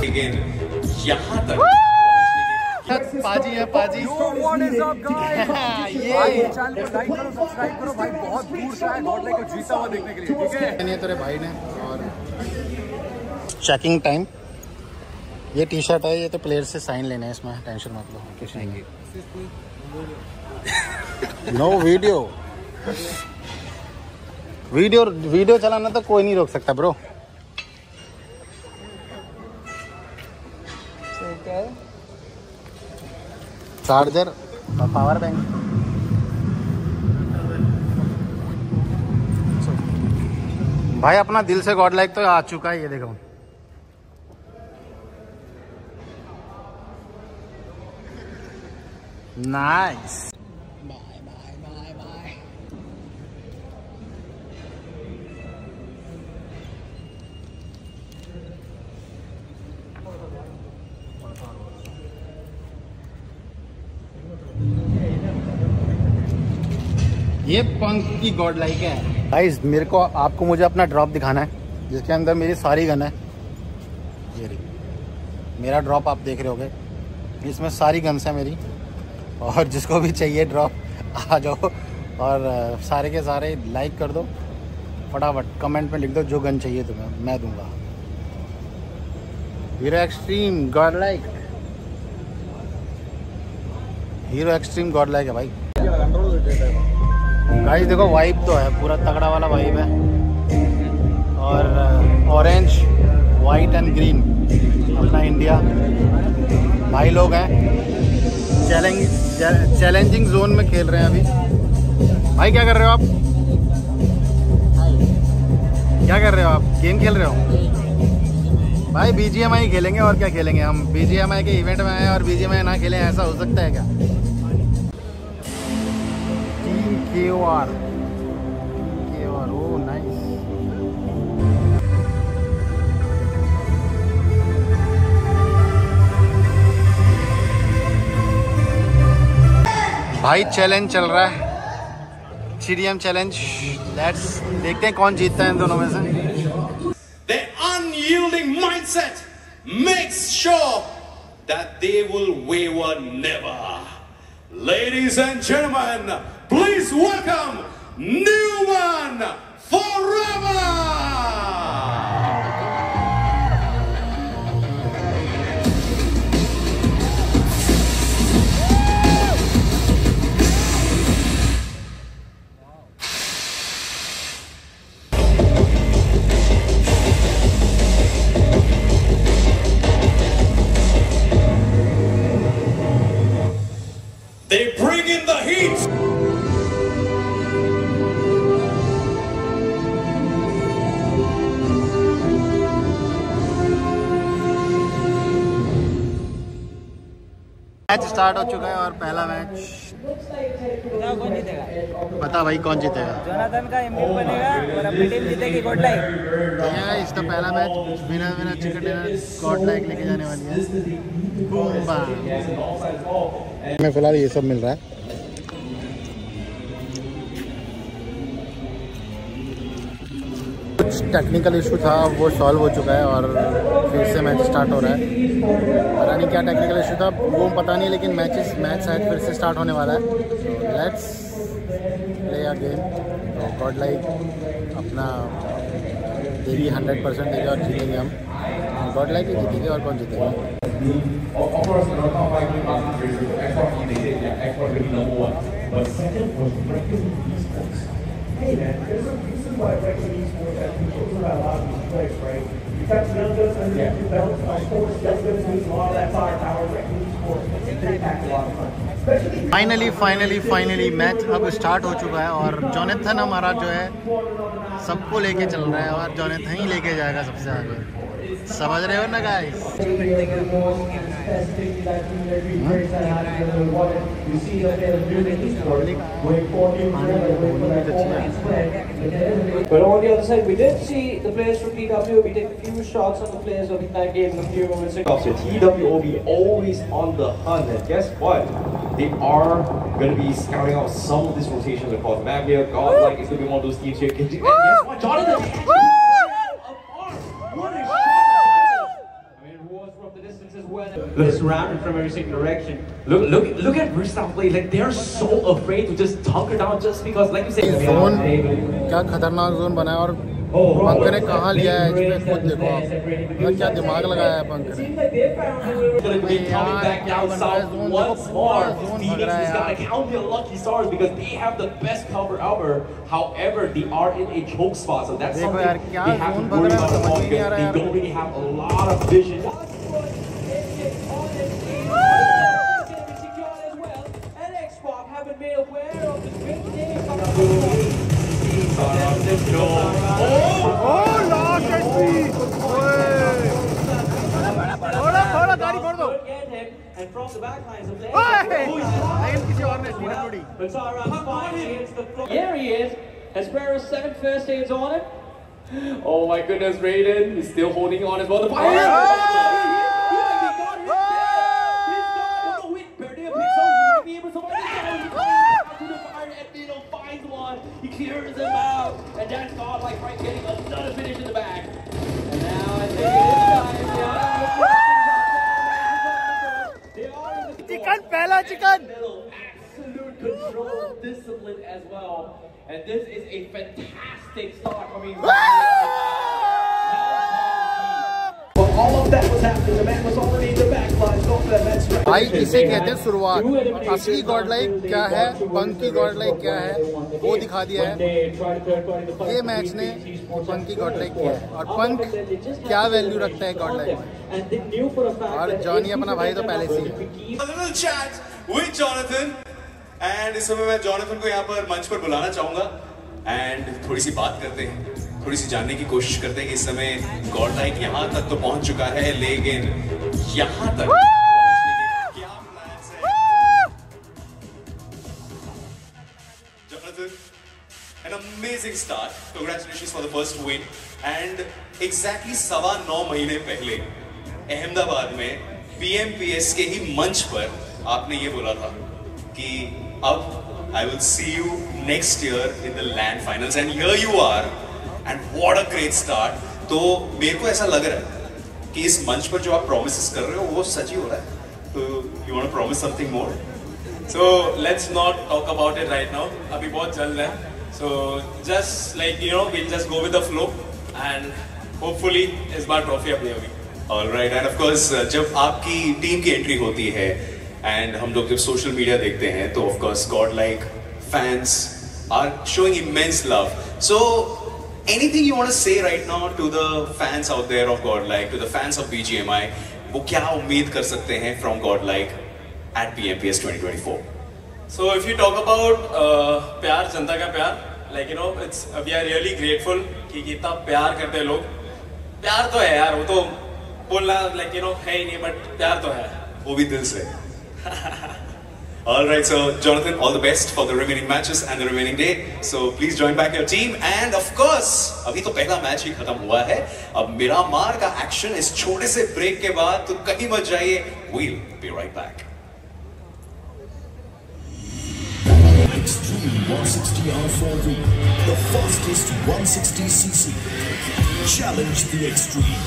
लेकिन यहाँ तक पाजी है पाजी। What is up guys? ये चैनल को लाइक करो, सब्सक्राइब करो भाई, बहुत दूर से आए गॉड लाइक को जीता हुआ देखने के लिए, ठीक है? ये तेरे भाई ने। और चेकिंग टाइम, ये टी शर्ट है, ये तो प्लेयर से साइन लेने हैं, इसमें टेंशन मत लो कुछ नहीं। नो वीडियो, वीडियो चलाना तो कोई नहीं रोक सकता ब्रो। Charger, power bank. भाई अपना दिल से गॉड लाइक तो आ चुका है, ये देखो। Nice. Bye bye bye bye. ये पंख की गॉड लाइक है गाइस। मेरे को आपको मुझे अपना ड्रॉप दिखाना है जिसके अंदर मेरी सारी गन है। ये रही मेरा ड्रॉप, आप देख रहे होगे, इसमें सारी गन्स है मेरी। और जिसको भी चाहिए ड्रॉप आ जाओ और सारे के सारे लाइक कर दो फटाफट, कमेंट में लिख दो जो गन चाहिए तुम्हें, मैं दूंगा। Hero Xtreme God like, Hero Xtreme God like है भाई। गाइस देखो वाइब तो है, पूरा तगड़ा वाला वाइब है। और ऑरेंज वाइट एंड ग्रीन अपना इंडिया भाई लोग हैं। चैलेंजिंग जोन में खेल रहे हैं अभी। भाई क्या कर रहे हो आप? क्या कर रहे हो आप? गेम खेल रहे हो? भाई BGMI खेलेंगे और क्या खेलेंगे हम। BGMI के इवेंट में आए और BGMI ना खेलें, ऐसा हो सकता है क्या? KOR, oh nice। भाई चैलेंज चल रहा है, CDM चैलेंज। लेट्स देखते हैं कौन जीतता है इन दोनों में से। The unyielding mindset makes sure that they will waver never. Ladies and gentlemen, please welcome Newman Forever! They bring in the heat! Match start हो चुका है और पहला मैच कौन जीतेगा? बता भाई कौन जीतेगा? जोनाथन का MVP बनेगा और अपनी टीम जीतेगी गॉड लाइक। इसका पहला मैच बिना चिकन डिनर गॉड लाइक लेके जाने वाली है। Boom bam. हमें फिलहाल ये सब मिल रहा है। कुछ टेक्निकल इशू था, वो सॉल्व हो चुका है और फिर से मैच स्टार्ट हो रहा है। पता नहीं क्या टेक्निकल इशू था वो पता नहीं, लेकिन मैच शायद फिर से स्टार्ट होने वाला है। Let's play a game. तो गॉड लाइक अपना देगी 100% देगी और जीतेंगे हम। गॉड लाइक ही जीतेंगे और कौन जीतेगा? Why Wrexham Esports has been talking about a lot of these players, right? You've got some young guys under your belt, sports, young guys needs a lot of that firepower. Wrexham Esports, they pack a lot of fun. Finally match अब start हो चुका है और Jonathan हमारा जो है सबको लेके चल रहा है और जोनाथन ही लेके जाएगा सबसे आगे। समझ रहे हो ना guys? But on the other side, we did see the players from TWOB take a few shots on the players of that game a few moments ago. So TWOB always on the hunt, and guess what? They are going to be scouting out some of these rotations across map here. God, like it's going to be one of those teams here. And guess what? Jonathan! What a shot! I mean, it was They're surrounded from every single direction. Look at Versatile play. Like they're so afraid to just dunk it down just because, like you said, zone क्या खतरनाक zone बना है और पंक ने कहाँ लिया है इसमें खुद देखो आप, मतलब क्या दिमाग लगाया है पंक ने। Gonna be coming back down south once more. Phoenix is gonna count their lucky stars because they have the best cover ever. However, they are in a choke spot, so that's something they have to worry about. They don't really have a lot of vision. थोड़ा गाड़ी फोड़ दो। And from the back lines of लेकिन किसी और ने speed थोड़ी। Here he is. Hesperos 7 first aids on him. Oh my goodness, Raiden is still holding on as well. The fire! He clears him out, and that's Godlike right getting another finish in the back. And now I think it is time. Chicken पहला chicken. Absolute control, discipline as well. And this is a fantastic start coming. But all of that was happening. The man was already in the back line. Go for that match. भाई इसे कहते हैं शुरुआत। असली Godlike क्या है, पंक की Godlike क्या है, वो दिखा दिया है ये मैच ने। पंक की गॉडलाइक क्या है और पंक क्या वैल्यू रखता है गॉडलाइक में, और जॉनी अपना भाई तो पहले से ही है। with Jonathan, and इस समय मैं जॉनथन को यहाँ पर मंच पर बुलाना चाहूंगा एंड थोड़ी सी बात करते हैं, थोड़ी सी जानने की कोशिश करते हैं कि इस समय गॉडलाइक यहाँ तक तो पहुंच चुका है, लेकिन यहाँ तक पहुंचने के क्या प्लान्स हैं? Jonathan, an amazing start. Congratulations for the first win. And exactly 9.25 महीने पहले अहमदाबाद में PMPS के ही मंच पर आपने ये बोला था कि अब I will see you next year in the LAN finals, and here you are, and what a great start. तो मेरे को ऐसा लग रहा है कि इस मंच पर जो आप promises कर रहे हो वो सच ही हो रहा है। तो you want to promise something more? So let's not talk about it right now. अभी बहुत जल्द है. So just like we'll just go with the flow and hopefully इस बार ट्रॉफी अपनी होगी. Alright, and of course जब आपकी टीम की एंट्री होती है and हम लोग जब सोशल मीडिया देखते हैं तो of course Godlike fans are showing immense love. So anything you want to say right now to the fans out there of Godlike, to the fans of BGMI, वो क्या उम्मीद कर सकते हैं from Godlike at PMPS 2024? So if you talk about प्यार, जनता का प्यार, like it's we are really grateful कि कितना प्यार करते हैं लोग. प्यार तो है यार, वो तो बोलना like है ही नहीं, but प्यार तो है. वो भी दिल से. Alright, so Jonathan, all the best for the remaining matches and the remaining day. So please join back your team, and of course, अभी तो पहला मैच ही खत्म हुआ है. अब मिरामार का एक्शन इस छोटे से ब्रेक के बाद तो कहीं मत जाइए. We'll be right back. Extreme 160 R4V, the fastest 160cc. Challenge the extreme.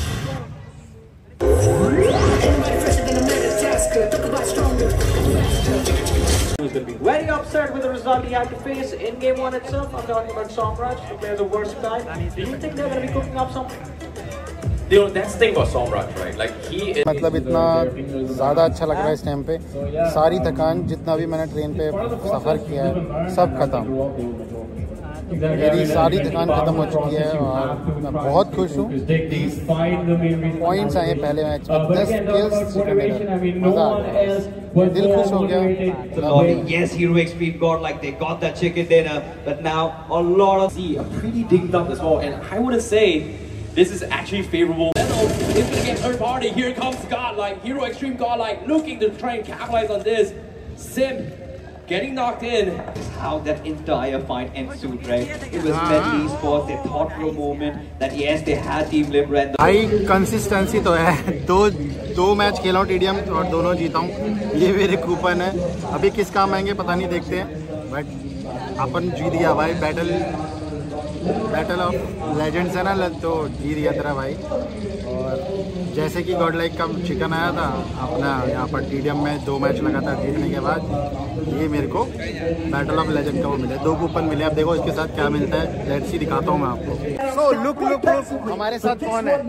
Who's going to be very upset with the result he had to face in game 1 itself. I'm talking about Somraj, the player the worst guy. Do you think they're going to be cooking up something? That's the thing about Somraj, right? Like he is. मतलब इतना ज़्यादा अच्छा लग रहा है इस time पे। सारी थकान जितना भी मैंने ट्रेन पे सफ़र किया है सब खत्म। मेरी सारी थकान खत्म हो चुकी है और मैं बहुत खुश हूँ। 30 पॉइंट्स आए पहले मैच में, 10 kills, मज़ा आ गया, दिल खुश हो गया। Yes, Hero Extreme Godlike, they got that chicken dinner, but now a lot of A pretty dinged up as well, and I wouldn't say this is actually favorable. It's gonna get third party. Here comes Godlike, Hero Extreme Godlike, looking to try and capitalize on this. Sim getting knocked in. how that entire fight ensued, right? It was Medley Sports, a thoughtful moment that yes, they had Team Libra and भाई consistency तो है। दो match खेला हूँ TDM और दोनों जीता हूँ। ये मेरे कूपन है, अभी किस काम आएंगे पता नहीं, देखते हैं। बट अपन जीत गया भाई, बैटल बैटल ऑफ लेजेंड्स है ना, तो जीत गया तेरा भाई। और जैसे कि गॉड लाइक का चिकन आया था अपना यहाँ पर टीडीएम में 2 मैच लगातार जीतने के बाद, ये मेरे को बैटल ऑफ लेजेंड का वो मिले, 2 कूपन मिले। अब देखो इसके साथ क्या मिलता है, लेट्स सी, दिखाता हूँ मैं आपको। सो लुक हमारे साथ कौन है?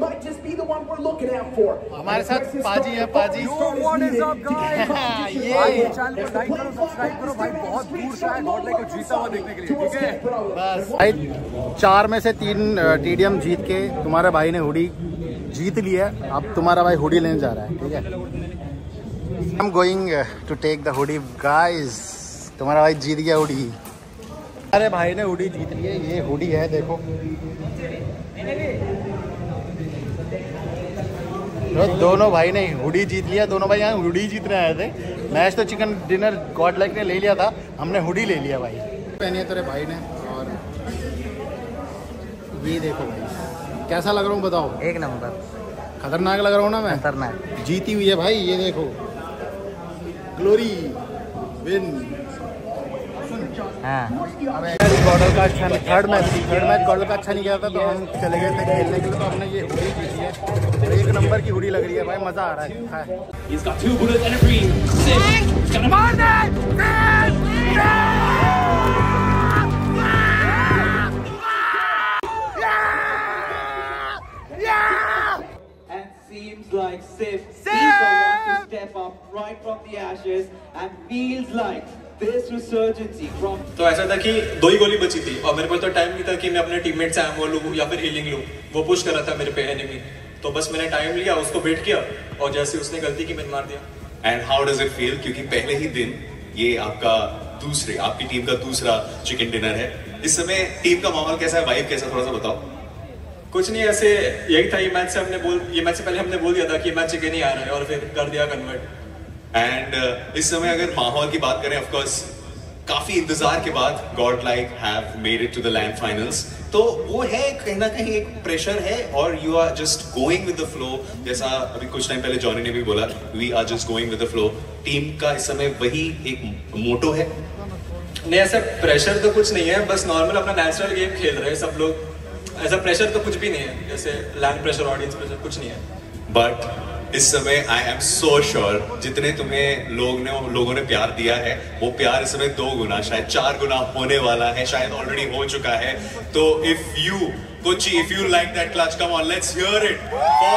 हमारे साथ पाजी है, पाजी। ये सब्सक्राइब करो भाई, बहुत दूर से आए गॉड लाइक को जीता हुआ देखने के लिए, ठीक है? बस भाई 4 में से 3 टीडीएम जीत के तुम्हारे भाई ने हुडी जीत लिया। अब तुम्हारा भाई हुडी लेने जा रहा है, ठीक है? I am going to take the hoodie guys. तुम्हारा भाई जीत गया हुडी। अरे भाई ने हुडी जीत लिया, ये हुडी है देखो। तो दोनों भाई ने हुडी जीत लिया, दोनों भाई यहाँ हुडी जीतने आए थे। मैच तो चिकन डिनर गॉड लाइक ने ले लिया था, हमने हुडी ले लिया भाई। पहनी है तेरे भाई ने। और ये देखो भाई कैसा लग रहा हूँ बताओ? एक नंबर खतरनाक लग रहा हूँ ना मैं? खतरनाक। जीती हुई है भाई, ये देखो, ग्लोरी विन। गॉडल का अच्छा नहीं, थर्ड मैच गॉडल का अच्छा नहीं गया था, तो हम चले गए थे खेलने के लिए, तो हमने ये हुडी जीती है। 1 नंबर की हुडी लग रही है भाई, मजा आ रहा है। Seems like Sif is the one to step up right from the ashes and feels like this resurgency from. तो ऐसा था कि 2 ही गोली बची थी और मेरे पास तो टाइम नहीं था कि मैं अपने टीममेट से एमो लूं या फिर हीलिंग लूं। वो पुश कर रहा था मेरे पे एनिमी, तो बस मैंने टाइम लिया, उसको वेट किया और जैसे उसने गलती की मैंने मार दिया। And how does it feel? क्योंकि पहले ही दिन ये आपकी टीम का दूसरा चिकन डिनर है। इस समय टीम का माहौल कैसा है, वाइब कैसा, थोड़ा सा बताओ। कुछ नहीं, ऐसे यही था। ये मैच से पहले हमने बोल दिया था कि मैच चिकन ही आ रहा है और फिर कर दिया कन्वर्ट। एंड इस समय अगर माहौल की बात करें, ऑफ कोर्स काफी इंतजार के बाद God like have made it to the LAN finals, तो वो है कहीं ना कहीं एक प्रेशर है और you are just going with the flow. जैसा अभी कुछ टाइम पहले जॉनी ने भी बोला, we are just going with the flow. Team का इस समय वही एक मोटो है। नहीं, ऐसा प्रेशर तो कुछ नहीं है, बस नॉर्मल अपना नेचुरल गेम खेल रहे हैं सब लोग। ऐसा प्रेशर तो कुछ भी नहीं है, जैसे लैंड प्रेशर, ऑडियंस प्रेशर, कुछ नहीं है। बट इस समय आई एम सो श्योर जितने तुम्हें लोगों ने प्यार दिया है, वो प्यार इस समय 2 गुना, शायद 4 गुना होने वाला है, शायद ऑलरेडी हो चुका है। तो if you like that clutch, come on, let's hear it.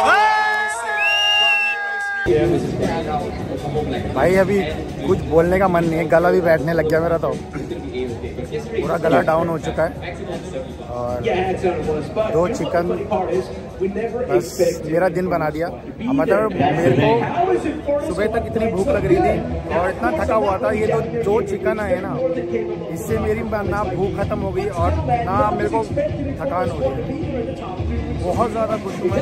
भाई अभी कुछ बोलने का मन नहीं है, गला भी बैठने लग गया मेरा, तो पूरा गला डाउन हो चुका है। और 2 चिकन बस मेरा दिन बना दिया। मतलब मेरे को सुबह तक इतनी भूख लग रही थी और इतना थका हुआ था, ये 2 चिकन है ना, इससे मेरी ना भूख खत्म हो गई और ना मेरे को थकान हो रही। बहुत ज़्यादा खुश हूँ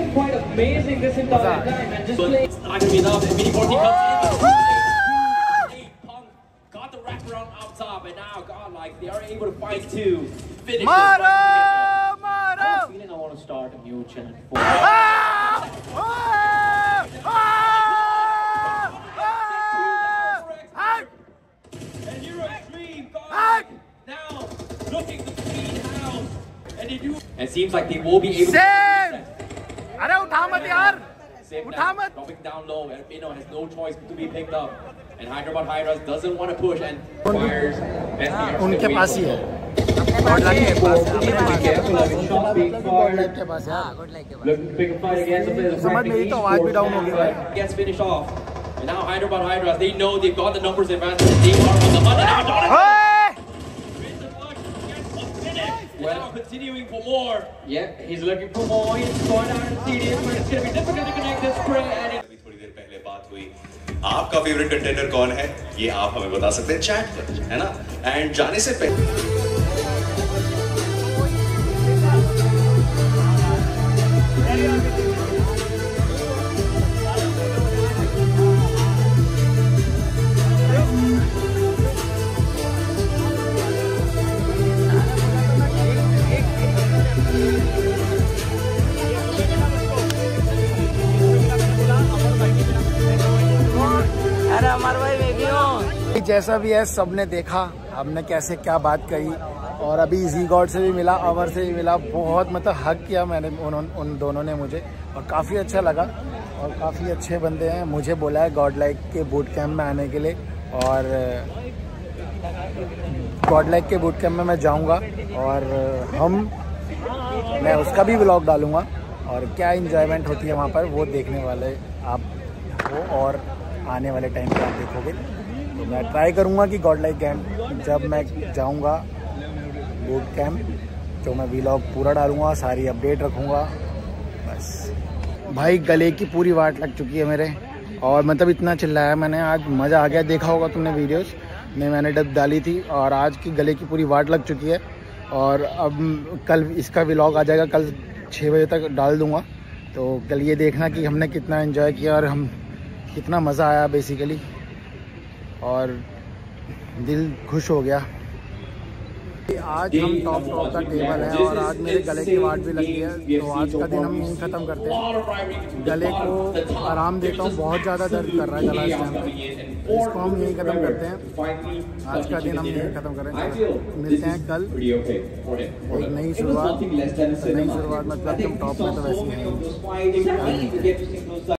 It seems like they will be able to. अरे उठा मत यार, उठा मत। Dropping down low, and Pino has no choice to be picked up. And Hyderabad Hydras doesn't want to push and fires. उनके पास ही है, समझ मेरी तो आवाज भी डाउन हो गई भाई। Gets finished off. And now Hyderabad Hydras, they know they've got the numbers advantage. They are on the money. Well, continuing for more. Yeah, he's looking for more. He's going down in CDs, but it's going to be difficult to connect this spray. अभी थोड़ी देर पहले बात हुई, आपका favourite contender कौन है ये आप हमें बता सकते हैं चैट पर, है ना? एंड जाने से पहले जैसा भी है सबने देखा हमने कैसे क्या बात कही और अभी इजी गॉड से भी मिला, अवर से भी मिला, बहुत मतलब हक किया मैंने उन दोनों ने मुझे, और काफ़ी अच्छा लगा और काफ़ी अच्छे बंदे हैं। मुझे बोला है गॉड लाइक के बूट कैम्प में आने के लिए, और गॉड लाइक के बूट कैम्प में मैं जाऊंगा और मैं उसका भी व्लॉग डालूंगा, और क्या इन्जॉयमेंट होती है वहाँ पर वो देखने वाले आप हो, और आने वाले टाइम पे आप देखोगे। तो मैं ट्राई करूँगा कि गॉड लाइक कैम्प जब मैं जाऊँगा बूट कैम्प तो मैं व्लॉग पूरा डालूँगा, सारी अपडेट रखूँगा। बस भाई गले की पूरी वाट लग चुकी है मेरे, और मतलब इतना चिल्लाया मैंने आज, मज़ा आ गया। देखा होगा तुमने वीडियोस में मैंने डब डाली थी, और आज की गले की पूरी वाट लग चुकी है। और अब कल इसका व्लॉग आ जाएगा, कल 6 बजे तक डाल दूँगा। तो कल ये देखना कि हमने कितना एंजॉय किया और हम कितना मज़ा आया बेसिकली, और दिल खुश हो गया। आज हम टॉप का टेबल है और आज मेरे गले की वाट भी लगी है, तो आज का दिन हम यहीं ख़त्म करते हैं। गले को आराम देता हूँ, बहुत ज़्यादा दर्द कर रहा है गला इस टाइम पे, इसको हम यहीं ख़त्म करते हैं। आज का दिन हम यहीं ख़त्म करें, मिलते हैं कल एक नई शुरुआत मतलब हम टॉप में तो वैसे ही हैं।